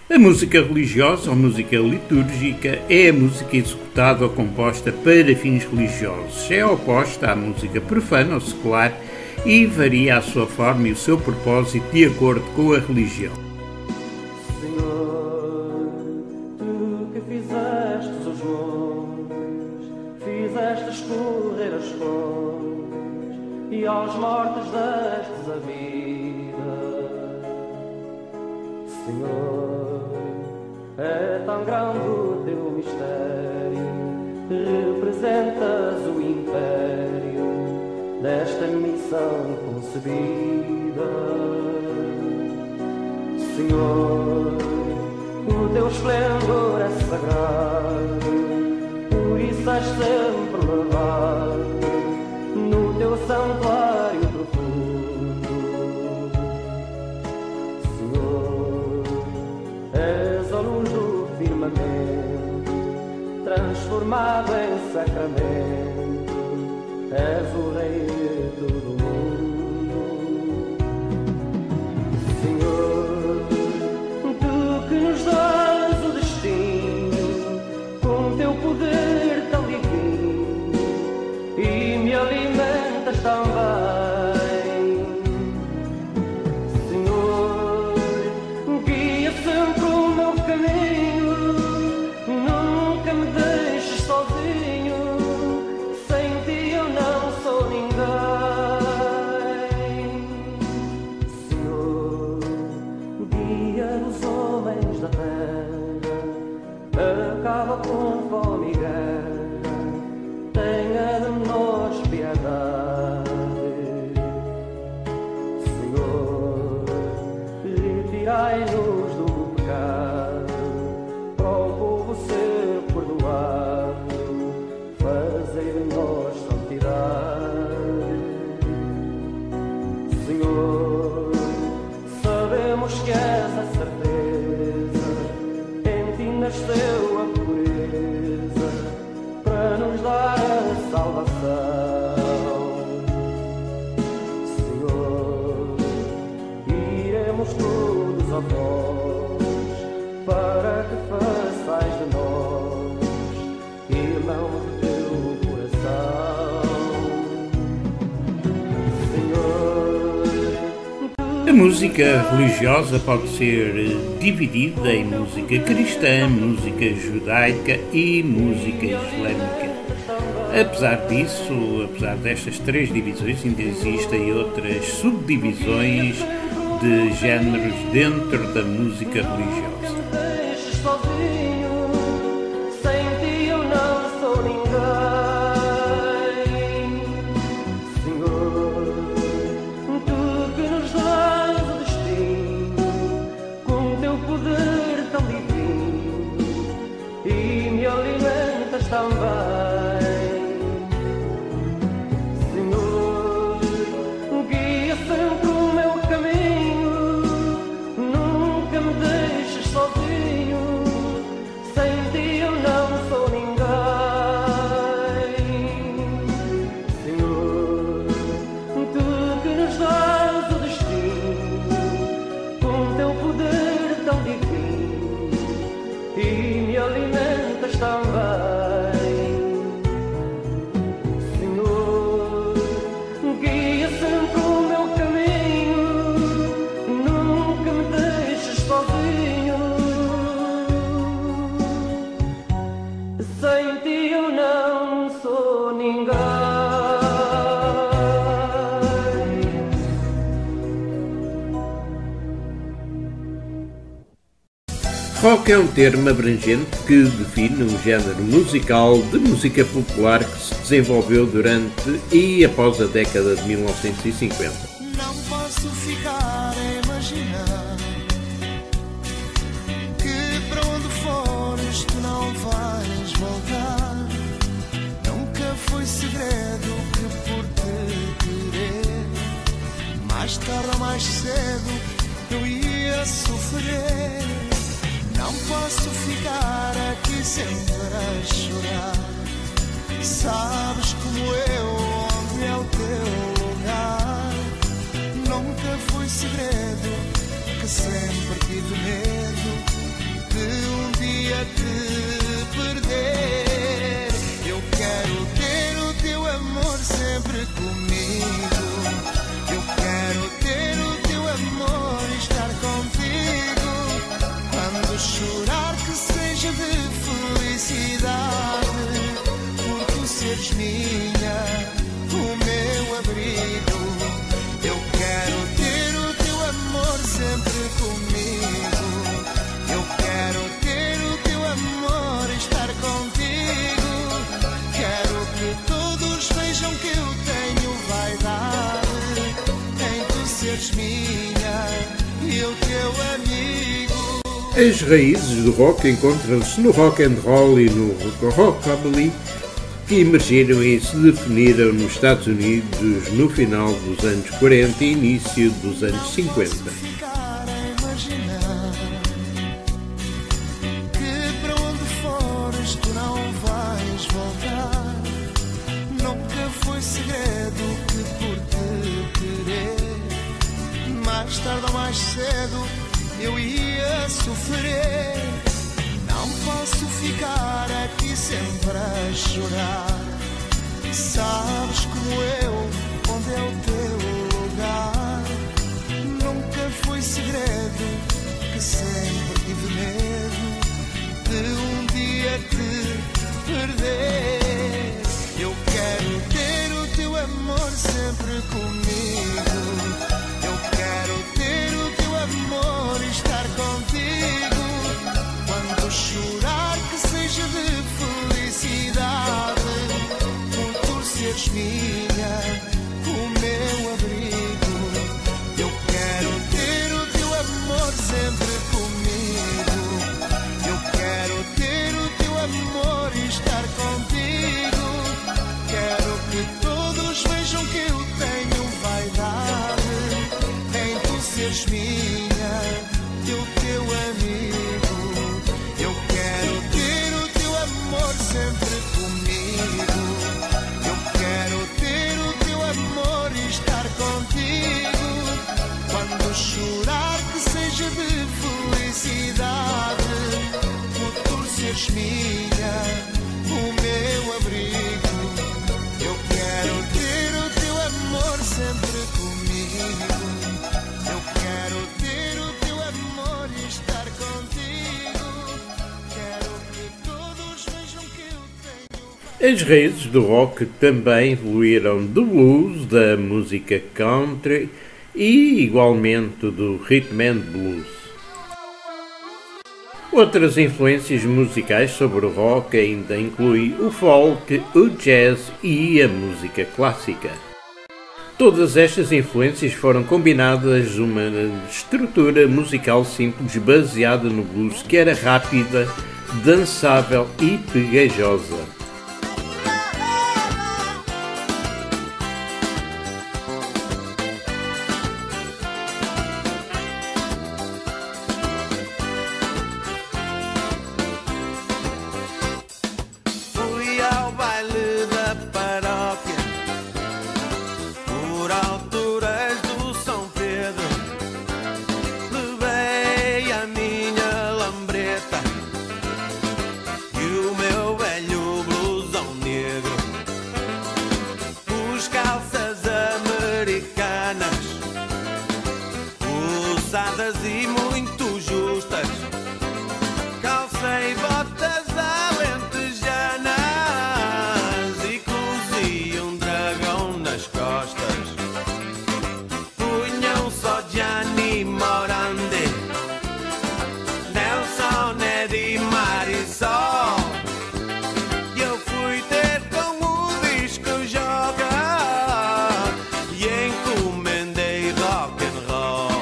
A música religiosa ou música litúrgica é a música executada ou composta para fins religiosos. É oposta à música profana ou secular e varia a sua forma e o seu propósito de acordo com a religião. Senhor, tu que fizestes os montes, fizeste escorrer as fontes e aos mortos destes a vida. Senhor, é tão grande o teu mistério, representas o império desta missão concebida. Senhor, o teu esplendor é sagrado, por isso és sempre louvado no teu santuário profundo. Senhor, és a luz do firmamento, transformado em sacramento, és o Rei de todo o mundo. Senhor, tu que nos dás o destino, com teu poder tão divino, e me alimentas também. Senhor, guia sempre o meu caminho, nunca me deixes sozinho, sem ti eu não sou ninguém. Senhor, guia os homens da terra, acaba com fome e guerra, tenha de nós piedade. Senhor, retirai-nos do pecado, para o povo ser perdoado, fazei de nós santidade. Senhor, sabemos que essa certeza, em ti nasceu a pureza, para nos dar a salvação. Senhor, iremos todos a vós, para que façais de nós irmãos de teu coração. Senhor, A música religiosa pode ser dividida em música cristã, música judaica e música islâmica. Apesar disso, apesar destas três divisões, ainda existem outras subdivisões de géneros dentro da música religiosa. deixes sozinho, sem ti eu não sou ninguém. Senhor, tu que nos dás o destino, com teu poder tão divino, e me alimentas também. Senhor, guia sempre o meu caminho, nunca me deixes sozinho, sem ti eu não sou ninguém. Senhor, tu que nos dás o destino, com teu poder tão divino, e me alimentas também. Senhor, guia sempre o meu caminho, nunca me deixes sozinho, sem ti eu não sou ninguém. Rock é um termo abrangente que define um género musical de música popular que se desenvolveu durante e após a década de 1950. Não posso ficar a imaginar que para onde fores tu não vais voltar. Nunca foi segredo que por te querer, mais tarde ou mais cedo eu ia sofrer. Não posso ficar aqui sempre a chorar. Sabes como eu, onde é o teu lugar. Nunca foi segredo que sempre tive medo As raízes do rock encontram-se no rock and roll e no rockabilly, que emergiram e se definiram nos Estados Unidos no final dos anos 40 e início dos anos 50. Ficar a imaginar que para onde fores tu não vais voltar. Nunca foi segredo que por te querer, mais tarde ou mais cedo eu ia sofrer. Não posso ficar aqui sempre a chorar. Sabes como eu, onde é o teu lugar. Nunca foi segredo que sempre tive medo de um dia te perder. Eu quero ter o teu amor sempre comigo. Eu quero ter o teu amor e estar contigo. Quando chorar que seja de felicidade, por tu seres minha, o meu abrigo. Eu quero ter o teu amor sempre comigo. Eu quero ter o teu amor e estar contigo. Quero que todos vejam que eu tenho vaidade em tu seres minha, eu teu amigo. Eu quero ter o teu amor sempre comigo. Eu quero ter o teu amor e estar contigo. Quando chorar que seja de felicidade, por tu seres minha, o meu abrigo. Eu quero ter o teu amor sempre comigo. Eu quero ter o teu amor e estar contigo. Quero que todos vejam que eu tenho. As raízes do rock também evoluíram do blues, da música country e, igualmente, do rhythm and blues. Outras influências musicais sobre o rock ainda incluem o folk, o jazz e a música clássica. Todas estas influências foram combinadas numa estrutura musical simples baseada no blues que era rápida, dançável e pegajosa. Fui ao baile da paróquia, por alturas do São Pedro. Levei a minha lambreta e o meu velho blusão negro. Pus calças americanas, usadas e muito justas. Calcei botas alentejanas e cozi um dragão nas costas. Punham só Gianni Morandi, Nelson, Eddie, Marisol. E eu fui ter com o disco joga e encomendei rock and roll.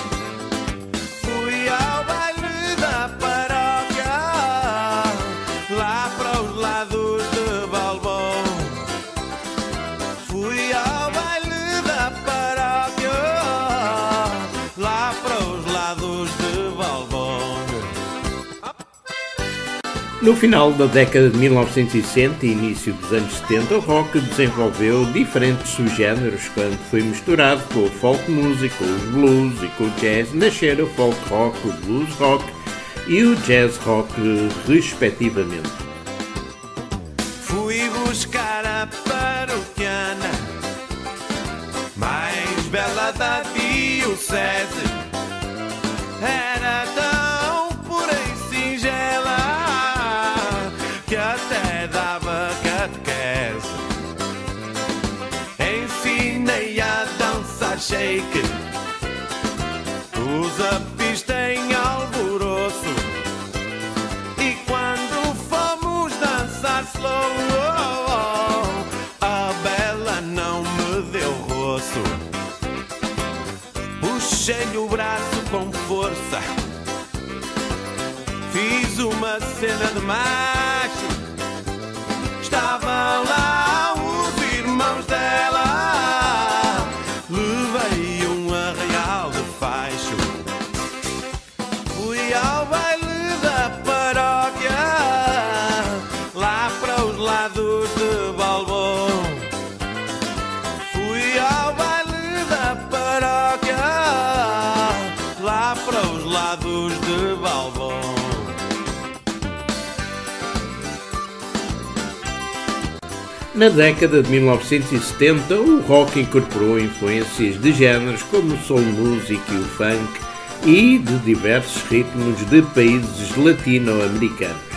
Fui ao baile da paróquia, lá para os lados de Balbão. Fui ao baile da paróquia, lá para os lados de Balbão. No final da década de 1960 e início dos anos 70, o rock desenvolveu diferentes subgéneros quando foi misturado com o folk music, com os blues e com o jazz. Nasceram o folk rock, o blues rock e o jazz rock, respectivamente. Fui buscar a paroquiana, mais bela da diocese. Era tão pura e singela que até dava catequese. Ensinei a dançar shake, pus a pista em alvoroço. E quando fomos dançar slow, a bela não me deu roço. Puxei-lhe o braço com força uma cena de macho. Estavam lá os irmãos dela. Levei um arraial de faixo. Fui ao baile da paróquia, lá para os lados de Balbom. Fui ao baile da paróquia, lá para os lados de Balbom. Na década de 1970, o rock incorporou influências de géneros como o soul music e o funk e de diversos ritmos de países latino-americanos.